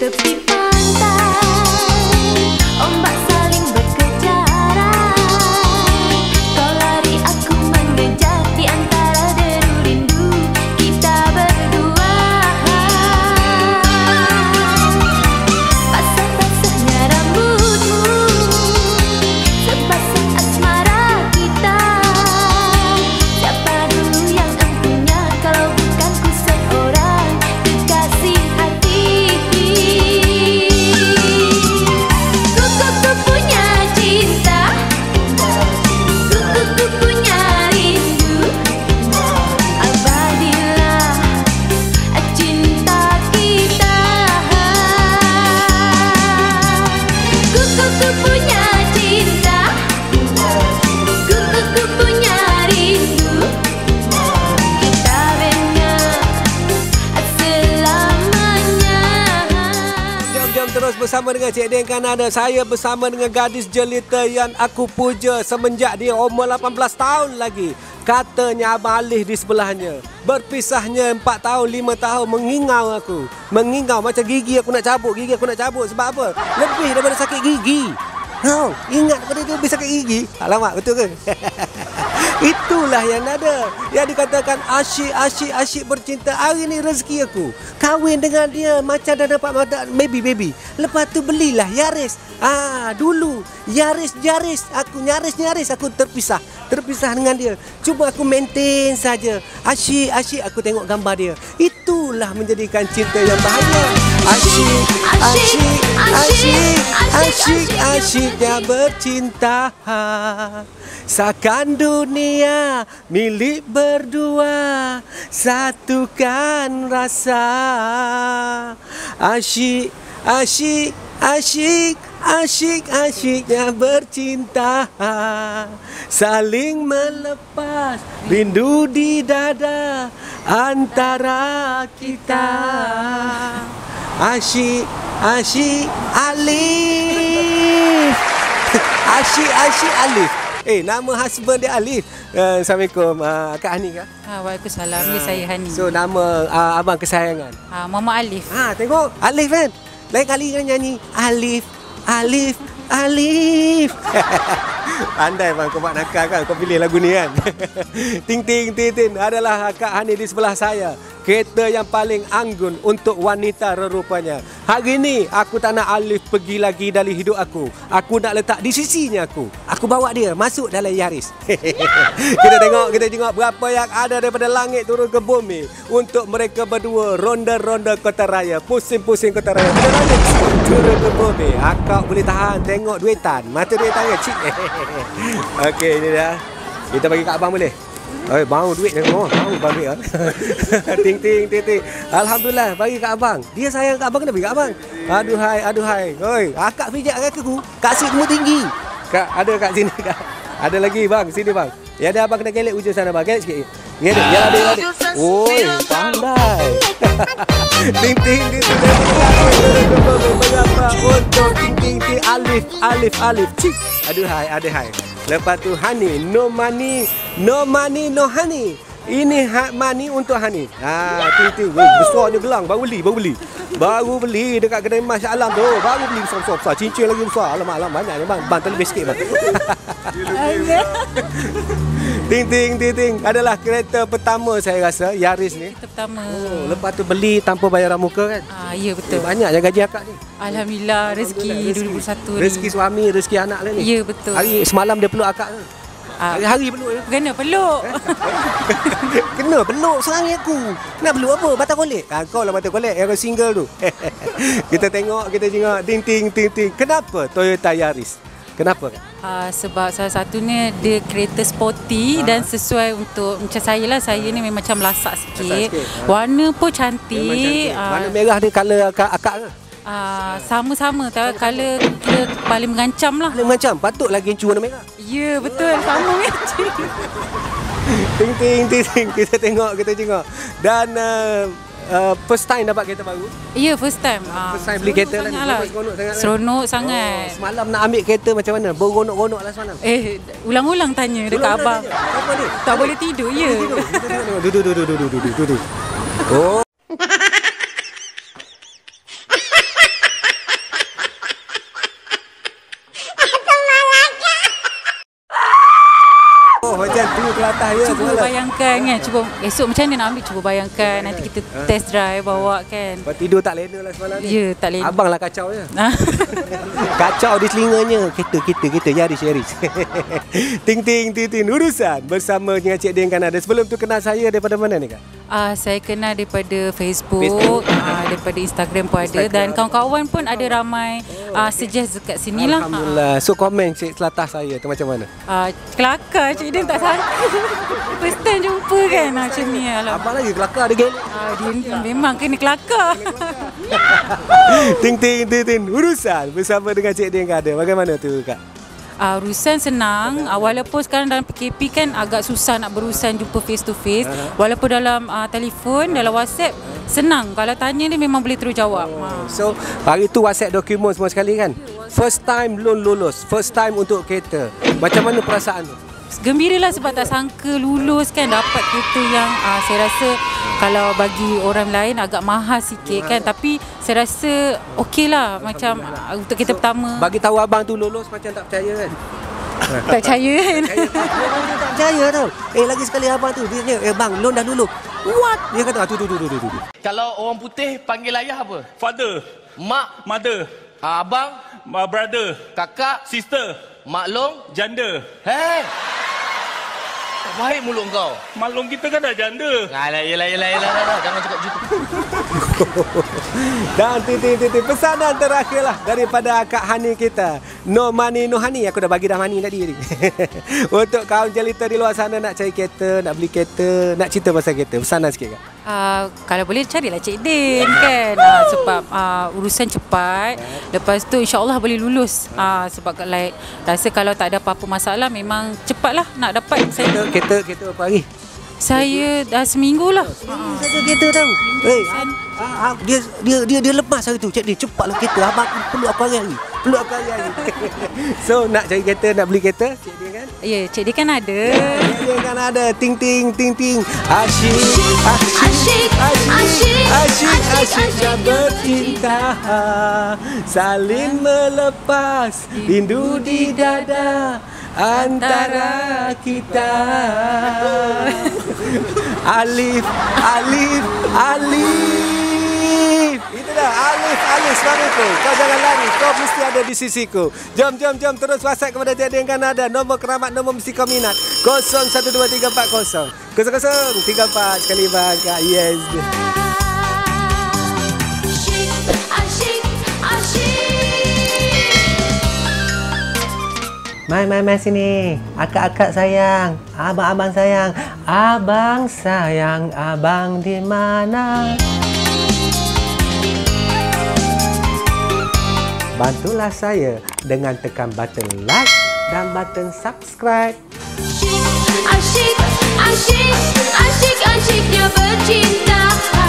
tepi pantai, ombak saling berkejaran. Kau lari, aku mengejar di antara deru rindu kita berdua. Basah-basahnya rambutmu, sebasah asmara kita. Siapa dulu yang empunya kalau bukan ku seorang kekasih hati. Ku punya cinta, ku punya rindu. Abadilah cinta kita. Ku punya cinta, ku punya rindu. Kita bina selamanya. Jam-jam terus bersama dengan Cik Den Kanada. Saya bersama dengan gadis jelita yang aku puja semenjak dia umur 18 tahun lagi. Katanya Abang Alif di sebelahnya. Berpisahnya 4 tahun, 5 tahun. Mengingau aku. Mengingau macam gigi aku nak cabut. Gigi aku nak cabut. Sebab apa? Lebih daripada sakit gigi. Ingat pada dia lebih sakit gigi. Alamak, betul ke? Itulah yang ada. Yang dikatakan asyik bercinta. Hari ni rezeki aku. Kahwin dengan dia macam dah dapat baby. Lepas tu belilah Yaris. Dulu Yaris. Aku nyaris aku terpisah dengan dia. Cuma aku maintain saja. Asyik aku tengok gambar dia. Itulah menjadikan cinta yang bahagia. Asyiknya bercinta. Seakan dunia milik berdua, satukan rasa. Asyiknya bercinta, saling melepas rindu di dada antara kita. Asyik Alif. Alif. Nama husband dia Alif. Assalamualaikum. Kak Hani kah? Waalaikumsalam. Ni saya Hani. So nama abang kesayangan? Mama Alif. Tengok Alif kan. Lain kali kan nyanyi Alif. Pandai bang kau buat nakal kan. Kau pilih lagu ni kan. Ting adalah Kak Hani di sebelah saya. Kereta yang paling anggun untuk wanita rerupanya. Hari ni aku tak nak Alif pergi lagi dari hidup aku. Aku nak letak di sisinya aku. Aku bawa dia masuk dalam Yaris. Kita tengok berapa yang ada daripada langit turun ke bumi untuk mereka berdua ronda-ronda kota raya. Pusing-pusing kota raya. Langit turun ke bumi. Akak boleh tahan tengok duitan. Mata duitan ke cik. Okey, ini dah. Kita bagi kat abang boleh? Bau duit dia semua. Bau duit. Ting. Alhamdulillah bagi kat abang. Dia sayang kat abang, kena bagi kat abang. Aduhai. Akak pijak kaki aku. Kak Sik semua tinggi. Kak ada kat sini kak. Ada lagi bang, sini bang. Ya ada abang kena gelek ujung sana bang. Gelek sikit. Gelek. Ya ada. Oi, pandai. Ting. Untuk ting Alif. Cik. Aduhai. Lepas tu Hani, no money, no honey. Ini money untuk Hani. Ting. Besarnya gelang, baru beli dekat kedai Mas Alam tu. Baru beli besar. Cincin lagi besar. Alamak banyaknya bang. Bang terlebih sikit bang. Ting. Adalah kereta pertama saya rasa Yaris ni. Kita pertama. Lepas tu beli tanpa bayaran muka kan? Ya betul. Banyak yang gaji akak ni. Alhamdulillah rezeki 2021 ni. Rezeki suami, rezeki anak lah ni. Ya betul. Hari semalam dia peluk akak ke? Hari peluk ya? Kena peluk. Kena peluk serangi aku. Nak peluk apa? Batal kolek. Kau lah batal kolek yang single tu. Kita tengok. Ting. Kenapa Toyota Yaris? Kenapa kan? Sebab salah satunya dia kereta sporty dan sesuai untuk macam saya lah. Saya ni memang macam lasak sikit. Warna pun cantik. Warna merah ni colour akak ke? Sama-sama. Color kira paling mengancam lah. Paling mengancam? Patut lagi yang warna merah. Ya betul. Sama macam. Ting. Kita tengok. Dan first time dapat kereta baru? Ya, first time. First time beli kereta lah. Seronok sangat. Semalam nak ambil kereta macam mana? Beronok-ronok lah semalam. Ulang-ulang tanya dekat abang. Apa ni? Tak boleh tidur, ya. Duduk. Oh. Tunggu ke atas ya. Cuba bayangkan kan. Cuba esok macam mana nak ambil. Cuba bayangkan. Nanti kita test drive bawa kan. Kau tidur tak lena lah semalam ni. Ya, tak lena. Abang lah kacau je. Kacau di telinganya. Kita Yaris. Ting urusan bersama dengan Cik Din Kanada. Sebelum tu kenal saya daripada mana ni Kak? Saya kenal daripada Facebook. Daripada Instagram pun ada. Dan kawan-kawan pun ada ramai suggest dekat sini lah. Alhamdulillah. So komen Cik Selatah saya tu macam mana? Kelakar Cik Din tak sangka. First time jumpa kan macam ni. Abang lagi kelakar dia gelak. Dia memang kena kelakar. Ting urusan bersama dengan Cik Din Kanada. Bagaimana tu Kak? Urusan senang, walaupun sekarang dalam PKP kan agak susah nak berurusan jumpa face to face. Walaupun dalam telefon, dalam WhatsApp senang. Kalau tanya dia memang boleh terus jawab. So hari tu WhatsApp dokumen semua sekali kan? First time loan lulus, first time untuk kereta. Macam mana perasaan tu? Gembiralah sebab tak sangka lulus kan, dapat kereta yang saya rasa kalau bagi orang lain agak mahal sikit kan, tapi saya rasa okey lah macam untuk kereta pertama. Bagi tahu abang tu lulus macam tak percaya kan? Tak percaya kan? Tak percaya tau. Lagi sekali abang tu dia bang loan dah dulu. What? Dia kata tu. Kalau orang putih panggil ayah apa? Father, Mak, mother, abang, brother, kakak, sister, maklong. janda. Hei. Tak baik mulut kau. Maklum kita kan dah janda. Yelah. Jangan cakap gitu. Dan titik pesanan terakhirlah daripada Kak Hani kita. No money, no honey. Aku dah bagi dah money tadi. Untuk kaum jelita di luar sana nak cari kereta, nak beli kereta, nak cerita pasal kereta. Pesanan sikit Kak. Kalau boleh carilah Cik Din kan. Sebab urusan cepat. Lepas tu insyaAllah boleh lulus. Sebab like, rasa kalau tak ada apa-apa masalah memang cepatlah nak dapat. Kereta apa hari? Saya dah seminggu lah. Saja kereta tau. Dia lepas hari tu. Cik Din cepatlah kereta. Abang perlu aku hari. So nak cari kereta, nak beli kereta Cik Din kan? Ya, Cik Din kan ada. Cik Din kan ada. Ting. Asyik dan bercinta, saling melepas rindu di dada antara kita. Alif. Itu dah Alif suaraku. Kau jangan lari, kau mesti ada di sisiku. Jom terus WhatsApp kepada Cik Din Kanada. Nombor keramat, nombor mesti kau minat. 012340 0034 sekali bang Kak. Yes. Mai sini. Akak sayang, abang sayang. Abang sayang, abang di mana? Bantulah saya dengan tekan button like dan button subscribe. Asyik dia bercinta.